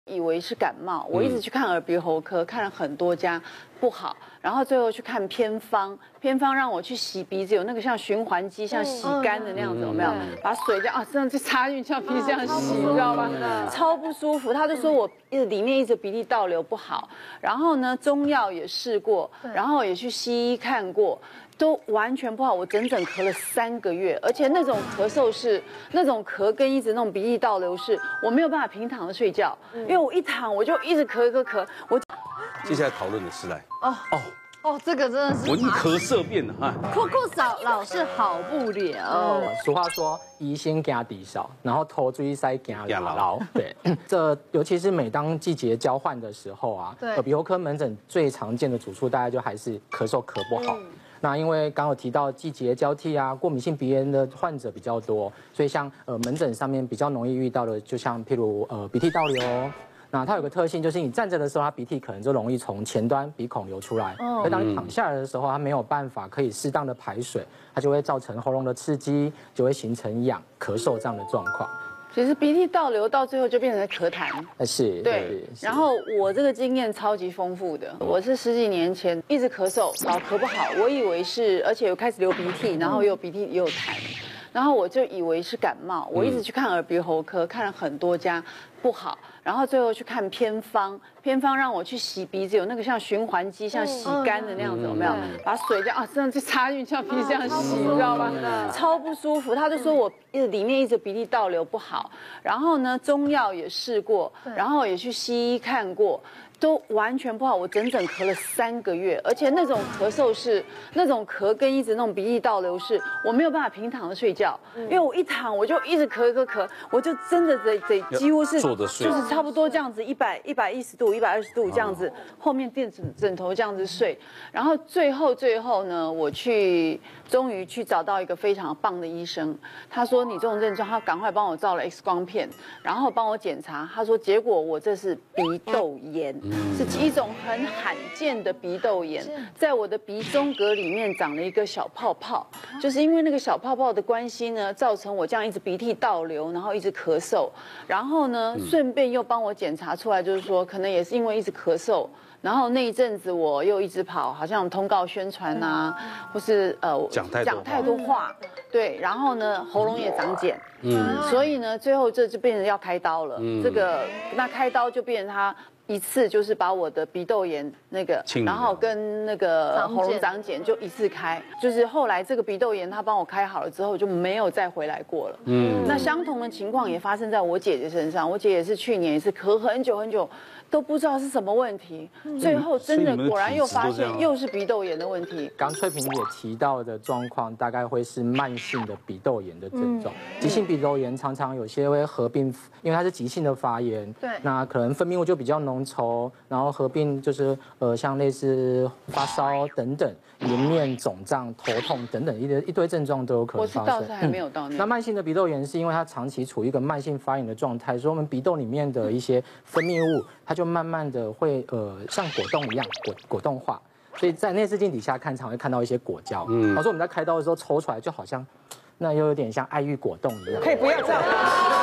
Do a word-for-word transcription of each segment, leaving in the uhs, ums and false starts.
以为是感冒，我一直去看耳鼻喉科，看了很多家不好，然后最后去看偏方，偏方让我去洗鼻子，有那个像循环机，像洗干的那样子，有没有？把水这样啊，这样就插进去，像鼻子这样洗，你知道吗？超不舒服。他就说我里面一直鼻涕倒流不好，然后呢，中药也试过，然后也去西医看过。 都完全不好，我整整咳了三个月，而且那种咳嗽是那种咳跟一直那种鼻涕倒流是，我没有办法平躺着睡觉，因为我一躺我就一直咳咳咳。我接下来讨论的是来哦哦哦，这个真的是闻咳色变了哈， 酷酷嫂老是好不了。 俗话说，疑心惊地少，然后头追塞惊姥姥。对，这尤其是每当季节交换的时候啊，耳鼻喉科门诊最常见的主诉大概就还是咳嗽咳不好。 那因为刚刚有提到季节交替啊，过敏性鼻炎的患者比较多，所以像呃门诊上面比较容易遇到的，就像譬如呃鼻涕倒流，那它有个特性就是你站着的时候，它鼻涕可能就容易从前端鼻孔流出来，而当你躺下来的时候，它没有办法可以适当的排水，它就会造成喉咙的刺激，就会形成痒、咳嗽这样的状况。 其实鼻涕倒流到最后就变成咳痰， 是， 对。然后我这个经验超级丰富的，我是十几年前一直咳嗽，老咳不好，我以为是，而且又开始流鼻涕，然后又鼻涕又有痰，然后我就以为是感冒，我一直去看耳鼻喉科，看了很多家不好，然后最后去看偏方，偏方让我去洗鼻子，有那个像循环机，像洗干的那样子，有没有？把水这样啊，这样就插进去，像鼻子这样洗，你知道吗？超不舒服。他就说我里面一直鼻涕倒流不好，然后呢，中药也试过，然后也去西医看过。 都完全不好，我整整咳了三个月，而且那种咳嗽是那种咳跟一直那种鼻涕倒流是，我没有办法平躺着睡觉，因为我一躺我就一直咳咳咳，我就真的得得几乎是就是差不多这样子一百一百一十度一百二十度这样子，后面垫枕枕头这样子睡，然后最后最后呢，我去终于去找到一个非常棒的医生，他说你这种症状，他赶快帮我照了 X 光片，然后帮我检查，他说结果我这是鼻窦炎。 是一种很罕见的鼻窦炎，在我的鼻中隔里面长了一个小泡泡，就是因为那个小泡泡的关系呢，造成我这样一直鼻涕倒流，然后一直咳嗽，然后呢，顺便又帮我检查出来，就是说可能也是因为一直咳嗽。 然后那一阵子我又一直跑，好像通告宣传啊，或是呃讲太讲太多话，对，然后呢喉咙也长茧，嗯，所以呢最后这就变成要开刀了，这个那开刀就变成他。 一次就是把我的鼻窦炎那个，然后跟那个喉咙长茧就一次开，就是后来这个鼻窦炎他帮我开好了之后就没有再回来过了。嗯，那相同的情况也发生在我姐姐身上，我姐也是去年也是咳很久很久，都不知道是什么问题，最后真的果然又发现又是鼻窦炎的问题。 刚翠萍也提到的状况，大概会是慢性的鼻窦炎的症状。急性鼻窦炎常常有些会合并，因为它是急性的发炎，对，那可能分泌物就比较浓。 稠，然后合并就是呃，像类似发烧等等，颜面肿胀、头痛等等一堆一堆症状都有可能发生。 我是倒是还没有到那。 那慢性的鼻窦炎是因为它长期处于一个慢性发炎的状态，所以我们鼻窦里面的一些分泌物，它就慢慢的会呃像果冻一样果果冻化，所以在内视镜底下看，常会看到一些果胶。嗯，老师我们在开刀的时候抽出来，就好像那又有点像爱玉果冻一样。 可以不要这样。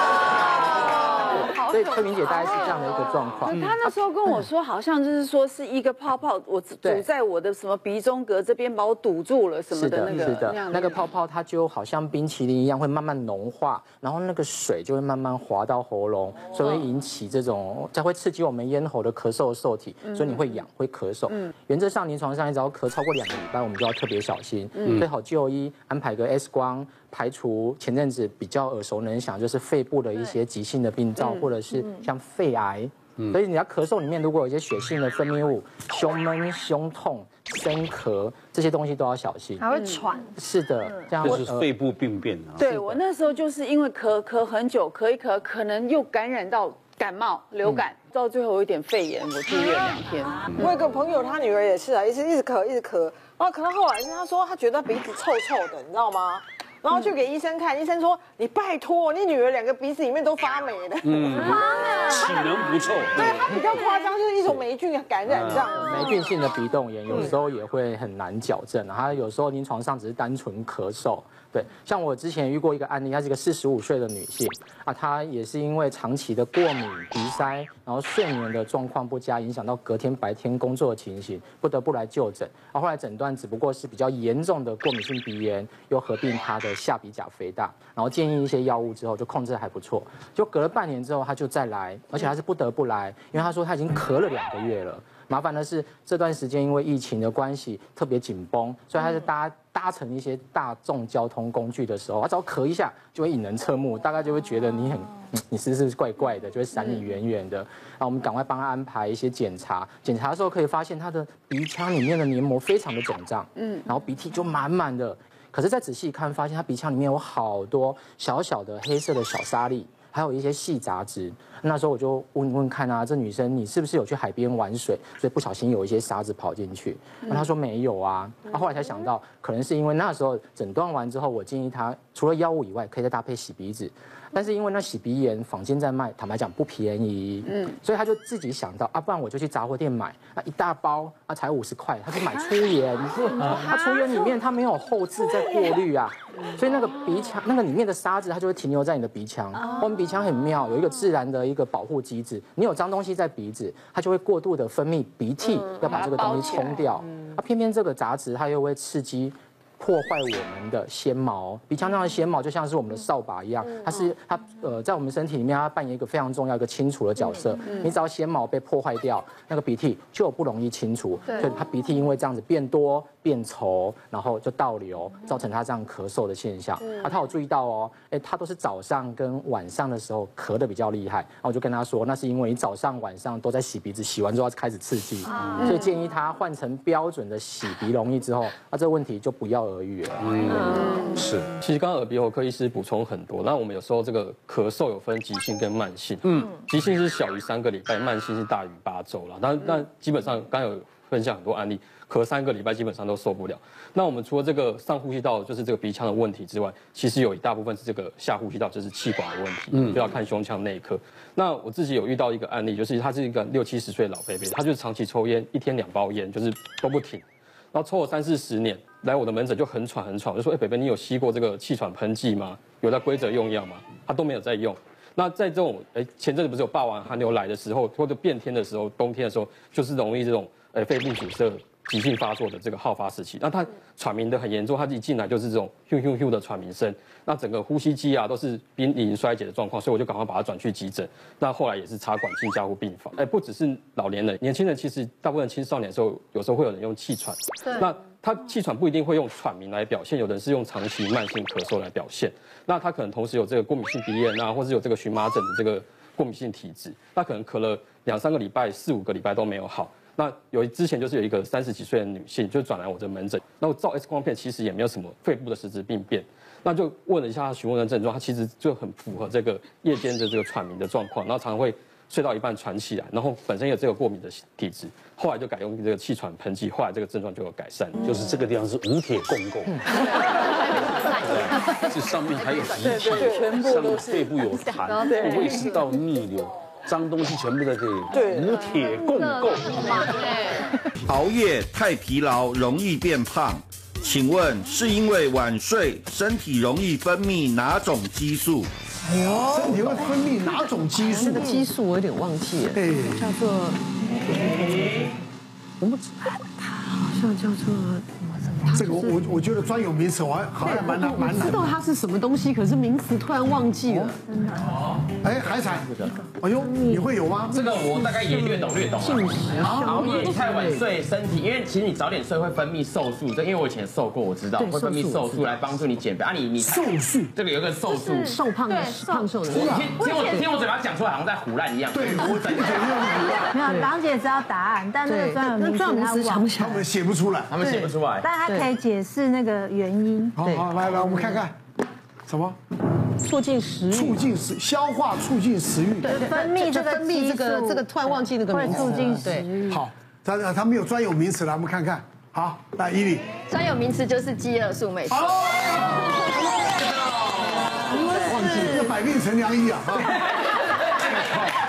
所以翠萍姐大概是这样的一个状况。 他那时候跟我说，好像就是说是一个泡泡，我堵在我的什么鼻中隔这边，把我堵住了什么的那个。 是的，那个泡泡它就好像冰淇淋一样，会慢慢浓化，然后那个水就会慢慢滑到喉咙，所以会引起这种，才会刺激我们咽喉的咳嗽受体，所以你会痒，会咳嗽。原则上临床上，你只要咳超过两个礼拜，我们就要特别小心，最好就医，安排个 X 光。 排除前阵子比较耳熟能详，就是肺部的一些急性的病灶，或者是像肺癌。所以你要咳嗽里面如果有一些血性的分泌物，胸闷、胸痛、生咳这些东西都要小心， 还会喘。 是的，这样就是肺部病变啊。 对我那时候就是因为咳咳很久，咳一咳，可能又感染到感冒、流感，到最后有一点肺炎，我住院两天。 我有个朋友，他女儿也是啊，一直一直咳，一直咳，然后咳到后来，他说他觉得鼻子臭臭的，你知道吗？ 然后去给医生看，医生说：“你拜托，你女儿两个鼻子里面都发霉了。”嗯， 岂能不臭？ 对，它比较夸张，就是一种霉菌感染这样。 霉菌性的鼻窦炎有时候也会很难矫正，它有时候临床上只是单纯咳嗽， 对，像我之前遇过一个案例，她是一个四十五岁的女性啊，她也是因为长期的过敏、鼻塞，然后睡眠的状况不佳，影响到隔天白天工作的情形，不得不来就诊。啊，后来诊断只不过是比较严重的过敏性鼻炎，又合并她的下鼻甲肥大，然后建议一些药物之后就控制得还不错。就隔了半年之后，她就再来，而且她是不得不来，因为她说她已经咳了两个月了。麻烦的是这段时间因为疫情的关系特别紧绷，所以他是搭搭乘一些大众交通工具的时候，他只要咳一下就会引人侧目，大概就会觉得你很你是不是怪怪的，就会闪你远远的。然后我们赶快帮他安排一些检查，检查的时候可以发现他的鼻腔里面的黏膜非常的肿胀，嗯，然后鼻涕就满满的。可是再仔细看，发现他鼻腔里面有好多小小的黑色的小沙粒，还有一些细杂质。那时候我就问问看啊，这女生你是不是有去海边玩水，所以不小心有一些沙子跑进去？那她说没有啊。那后来才想到，可能是因为那时候诊断完之后，我建议她除了药物以外，可以再搭配洗鼻子。但是因为那洗鼻盐坊间在卖，坦白讲不便宜，嗯，所以他就自己想到啊，不然我就去杂货店买，那一大包啊才五十块，他就买粗盐，他粗盐里面它没有后置在过滤啊，所以那个鼻腔那个里面的沙子它就会停留在你的鼻腔。我们鼻腔很妙，有一个自然的一个保护机制，你有脏东西在鼻子，它就会过度的分泌鼻涕，要把这个东西冲掉，啊，偏偏这个杂质它又会刺激。破坏我们的纤毛，鼻腔上的纤毛就像是我们的扫把一样，它是它呃在我们身体里面它扮演一个非常重要一个清除的角色。你只要纤毛被破坏掉，那个鼻涕就不容易清除，所以它鼻涕因为这样子变多变稠，然后就倒流，造成他这样咳嗽的现象。啊，他有注意到哦，哎，他都是早上跟晚上的时候咳得比较厉害，然后我就跟他说，那是因为你早上晚上都在洗鼻子，洗完之后开始刺激，所以建议他换成标准的洗鼻溶液之后，那这个问题就不药而愈了。 嗯，是。 其实刚刚耳鼻喉科医师补充很多，那我们有时候这个咳嗽有分急性跟慢性，嗯，急性是小于三个礼拜，慢性是大于八周了。但但基本上刚刚有分享很多案例。咳三个礼拜基本上都受不了。那我们除了这个上呼吸道就是这个鼻腔的问题之外，其实有一大部分是这个下呼吸道，就是气管的问题，嗯，就要看胸腔内科。那我自己有遇到一个案例，就是他是一个六七十岁的老伯伯，他就是长期抽烟，一天两包烟，就是都不停，然后抽了三四十年，来我的门诊就很喘很喘，我就说，哎，伯伯你有吸过这个气喘喷剂吗？有在规则用药吗？他都没有在用。那在这种哎前阵子不是有霸王寒流来的时候，或者变天的时候，冬天的时候，就是容易这种呃肺部阻塞。急性发作的这个好发时期，那他喘鸣的很严重，他一进来就是这种咻咻咻的喘鸣声，那整个呼吸机啊都是濒临衰竭的状况，所以我就赶快把他转去急诊。那后来也是插管进加护病房。哎，不只是老年人，年轻人其实大部分青少年的时候，有时候会有人用气喘。那他气喘不一定会用喘鸣来表现，有的人是用长期慢性咳嗽来表现。那他可能同时有这个过敏性鼻炎啊，或是有这个荨麻疹的这个过敏性体质，那可能咳了两三个礼拜、四五个礼拜都没有好。那有之前就是有一个三十几岁的女性，就转来我的门诊，那我照 X 光片其实也没有什么肺部的实质病变，那就问了一下她询问的症状，她其实就很符合这个夜间的这个喘鸣的状况，然后常常会睡到一半喘起来，然后本身有这个过敏的体质，后来就改用这个气喘喷剂，后来这个症状就有改善， 就是这个地方是无铁共构，这上面还有鼻涕， 全部都是肺部有痰，胃食道逆流。脏东西全部在这里， 对， 无铁共构。 熬夜太疲劳容易变胖，请问是因为晚睡，身体容易分泌哪种激素？ 哎呦，身体会分泌哪种激素？ 那个激素我有点忘记了， 哎， 叫做，我们它好像叫做。 这个我我觉得专有名词我还好像蛮难蛮难。 知道它是什么东西，可是名词突然忘记了。 哎，海产，哎呦，你会有吗？ 这个我大概也略懂略懂。 进食熬夜太晚睡，身体因为其实你早点睡会分泌瘦素，这因为我以前瘦过，我知道会分泌瘦素来帮助你减肥。啊，你你瘦素， 这个有个瘦素， 瘦胖的胖瘦的。 听听我听我嘴巴讲出来，好像在胡乱一样。 对，我听起来像没有，郎姐知道答案，但那个专有名词他忘， 他们写不出来， 他们写不出来， 但他可以解释那个原因。 好好，来来，我们看看，什么？ 促进食欲， 促进食消化，促进食欲。 对，分泌这个分泌这个这个突然忘记那个名词， 会促进食欲。 好，他他们有专有名词来，我们看看。好，来伊里， 专有名词就是饥饿素，没错。 忘记这百病成良医啊！ 饥饿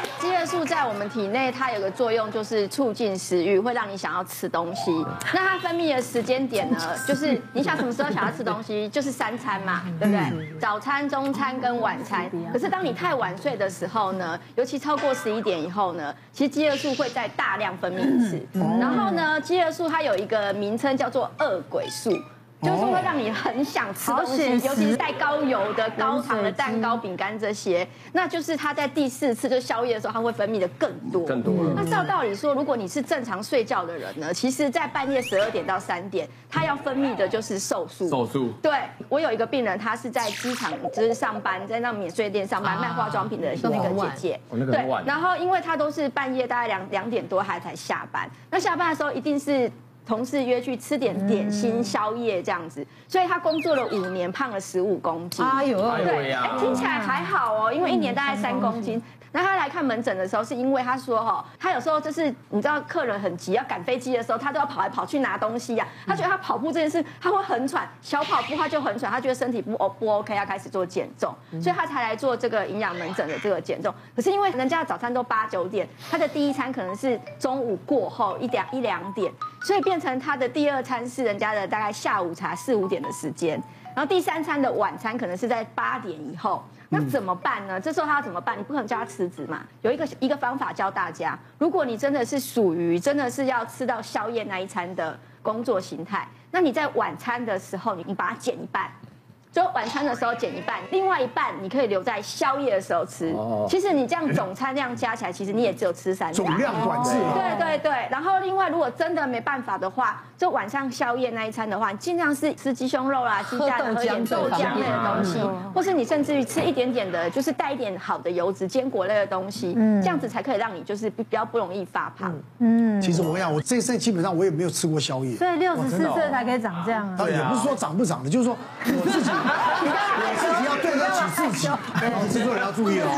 素在我们体内它有个作用，就是促进食欲，会让你想要吃东西。那它分泌的时间点呢，就是你想什么时候想要吃东西，就是三餐嘛，对不对？早餐、中餐跟晚餐。可是当你太晚睡的时候呢，尤其超过十一点以后呢，其实饥饿素会再大量分泌一次。然后呢，饥饿素它有一个名称叫做饿鬼素。就是说会让你很想吃东西，尤其是带高油的、高糖的蛋糕、饼干这些，那就是它在第四次就宵夜的时候，它会分泌的更多。 更多。 那照道理说，如果你是正常睡觉的人呢，其实在半夜十二点到三点，它要分泌的就是瘦素。 瘦素。 对，我有一个病人，他是在机场就是上班，在那免税店上班卖化妆品的那个姐姐。对。然后因为他都是半夜大概两两点多他才下班，那下班的时候一定是。同事约去吃点点心、宵夜这样子，所以他工作了五年，胖了十五公斤。 哎呦， 对，哎，听起来还好哦，因为一年大概三公斤。那他来看门诊的时候，是因为他说哈，他有时候就是你知道客人很急要赶飞机的时候，他都要跑来跑去拿东西呀。他觉得他跑步这件事他会很喘，小跑步他就很喘，他觉得身体不不 OK， 要开始做减重，所以他才来做这个营养门诊的这个减重。可是因为人家的早餐都八九点，他的第一餐可能是中午过后一两一两点，所以变成他的第二餐是人家的大概下午茶四五点的时间，然后第三餐的晚餐可能是在八点以后。那怎么办呢？这时候他要怎么办？你不可能叫他辞职嘛。有一个一个方法教大家，如果你真的是属于真的是要吃到宵夜那一餐的工作形态，那你在晚餐的时候，你你把它减一半。就晚餐的时候减一半，另外一半你可以留在宵夜的时候吃。哦，其实你这样总餐量加起来，其实你也只有吃三餐。 总量管制。 对对对。然后另外，如果真的没办法的话，就晚上宵夜那一餐的话，你尽量是吃鸡胸肉啦、鸡架的、喝点豆浆类的东西，或是你甚至于吃一点点的，就是带一点好的油脂、坚果类的东西，这样子才可以让你就是比较不容易发胖。 嗯。其实我跟你讲，我这一生基本上我也没有吃过宵夜。 所以六十四岁才可以长这样啊。 啊，也不是说长不长的，就是说我自己。我自己要对得起自己，制作人要注意哦。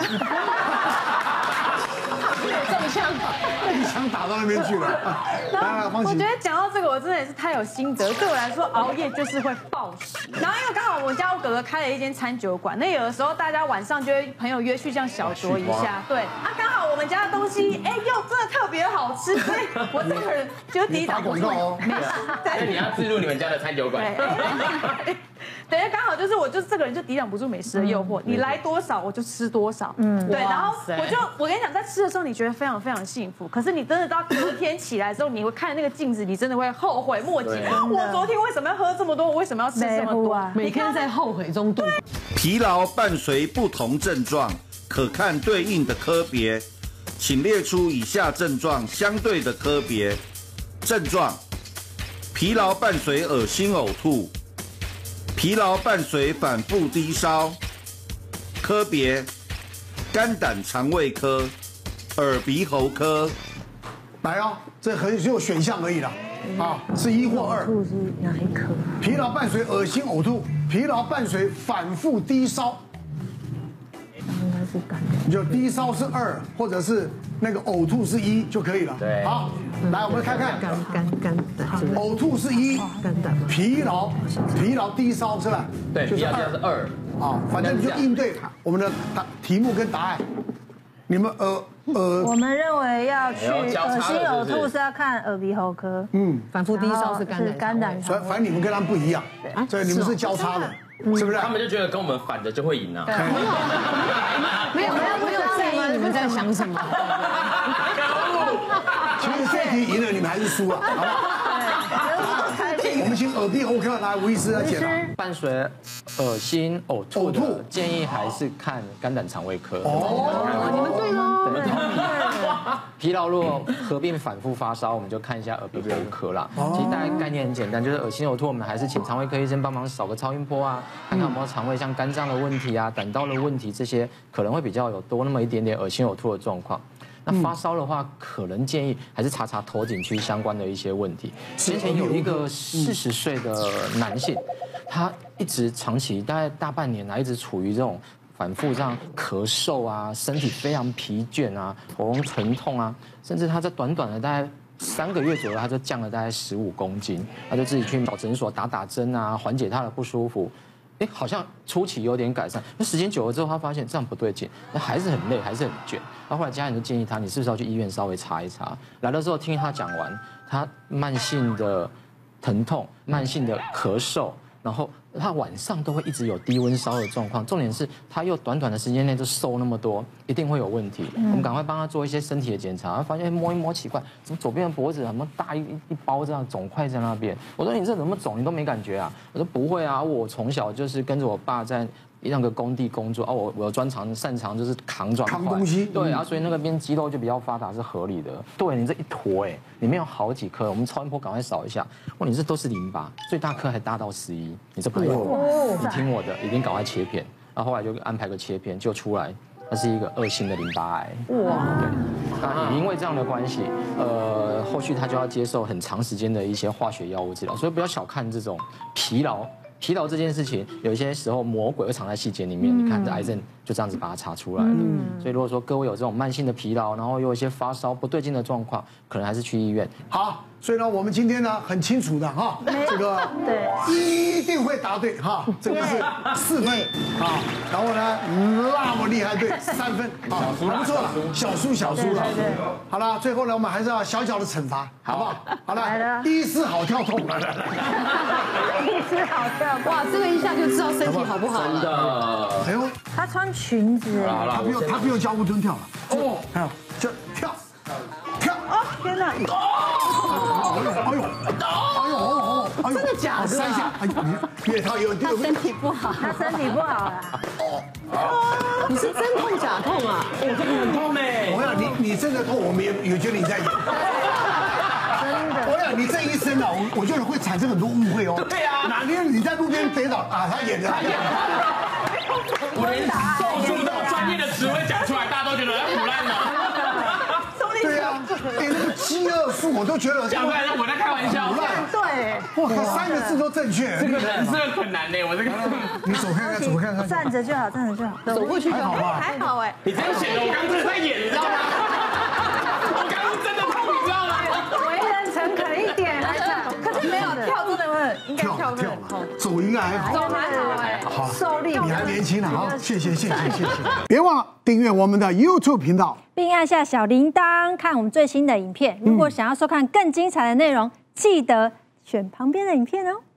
中枪， 一枪打到那边去了。来来，方琦。 我觉得讲到这个，我真的也是太有心得。对我来说，熬夜就是会暴食。然后因为刚好我们家我哥哥开了一间餐酒馆，那有的时候大家晚上就会朋友约去这样小酌一下。对，啊，刚好我们家的东西，哎，又真的特别好吃，所以我这个人就抵挡不住。 没事，那你要自入你们家的餐酒馆。 等下刚好就是我，就是这个人就抵挡不住美食的诱惑，你来多少我就吃多少，嗯，对，然后我就我跟你讲，在吃的时候你觉得非常非常幸福，可是你真的到隔天起来之后，你会看那个镜子，你真的会后悔莫及。我昨天为什么要喝这么多？我为什么要吃这么多？ 每天在后悔中度过。 疲劳伴随不同症状，可看对应的科别，请列出以下症状相对的科别。症状：疲劳伴随恶心呕吐。疲劳伴随反复低烧，科别肝胆肠胃科、耳鼻喉科。 来哦，这很只有选项而已啦，啊，是一或二。 吐是哪一科？ 疲劳伴随恶心呕吐，疲劳伴随反复低烧。 应该是肝胆。 你就低烧是二，或者是那个呕吐是一就可以了。 对， 好，来我们看看。 肝肝肝胆。 呕吐是一， 肝胆。 疲劳疲劳低烧是吧？ 对，疲劳低烧是二。 啊，反正你就应对我们的答题目跟答案。你们呃呃， 我们认为要去恶心呕吐是要看耳鼻喉科， 嗯， 反复低烧是肝肝胆。 反反正你们跟他们不一样，所以你们是交叉的，是不是？ 他们就觉得跟我们反的就会赢啊。 没有没有没有在意你们在想什么。 其实这题赢了，你们还是输了，好不好？我们请耳鼻喉科来吴医师来解答。 伴随恶心呕吐的，建议还是看肝胆肠胃科。 哦，你们对喽。 疲劳如果合并反复发烧，我们就看一下耳鼻喉科啦。其实大概概念很简单，就是恶心呕吐，我们还是请肠胃科医生帮忙扫个超音波啊，看看有没有肠胃像肝脏的问题啊、胆道的问题，这些可能会比较有多那么一点点恶心呕吐的状况。那发烧的话，可能建议还是查查头颈区相关的一些问题。之前有一个四十岁的男性，他一直长期大概大半年来一直处于这种反复这样咳嗽啊，身体非常疲倦啊，喉咙疼痛啊，甚至他在短短的大概三个月左右，他就降了大概十五公斤，他就自己去找诊所打打针啊，缓解他的不舒服。 哎，好像初期有点改善，那时间久了之后，他发现这样不对劲，那还是很累，还是很倦。然后后来家人就建议他，你是不是要去医院稍微查一查？来了之后听他讲完，他慢性的疼痛、慢性的咳嗽，然后他晚上都会一直有低温烧的状况。重点是他又短短的时间内就瘦那么多，一定会有问题。我们赶快帮他做一些身体的检查，发现摸一摸奇怪，怎么左边的脖子怎么大一一包这样肿块在那边？我说你这怎么肿，你都没感觉啊？我说不会啊，我从小就是跟着我爸在那个工地工作啊，我我专长擅长就是扛砖扛东西， 对啊，所以那个边肌肉就比较发达是合理的。对你这一坨哎，里面有好几颗，我们超音波赶快扫一下，哇，你这都是淋巴，最大颗还大到十一，你这不用，你听我的，一定赶快切片。然后后来就安排个切片，就出来，它是一个恶性的淋巴癌。哇，对，那也因为这样的关系，呃，后续他就要接受很长时间的一些化学药物治疗，所以不要小看这种疲劳。疲劳这件事情，有些时候魔鬼会藏在细节里面。你看，这癌症就这样子把它查出来了。所以如果说各位有这种慢性的疲劳，然后又有一些发烧不对劲的状况，可能还是去医院。 好，所以呢，我们今天呢很清楚的哈，这个对一定会答对哈，这个是四分好，然后呢那么厉害对三分，好，不错了，小输小输了。好了，最后呢我们还是要小小的惩罚，好不好？好了，第一次好跳痛，来来来， 第一次好跳。 哇，这个一下就知道身体好不好了。 真的， 哎呦， 他穿裙子， 他不用他不用教乌蹲跳了，哦，还有就跳跳， 哦天哪， 哎呦哎呦哎呦哎呦， 真的假的？ 三下，哎呦，你越跳越他身体不好， 他身体不好了。 你是真痛假痛啊？ 我这个很痛哎！ 我想你你真的痛，我们也有觉得你在演。我想你这一生啊，我我觉得会产生很多误会哦。 对啊， 哪天你在路边跌倒啊，他演的。 我连手术这么专业的词汇讲出来，大家都觉得很腐烂了。 对啊，哎，那个饥饿素我都觉得讲出来，我在开玩笑。 对， 哇靠，三个字都正确。 这个人设很难的，我这个。 你走看看，走看看。 站着就好，站着就好， 走过去就好吧？ 还好哎。 你这样显得我刚刚真的在演，你知道吗？我刚刚真的痛，你知道吗？ 为人诚恳一点，还是可是没有跳，真的会很应该跳跳了，走应该还好。 走还好哎。 好， 受力。 你还年轻呢，好，谢谢谢谢谢谢。别忘了订阅我们的 YouTube 频道， 并按下小铃铛看我们最新的影片。如果想要收看更精彩的内容，记得选旁边的影片哦。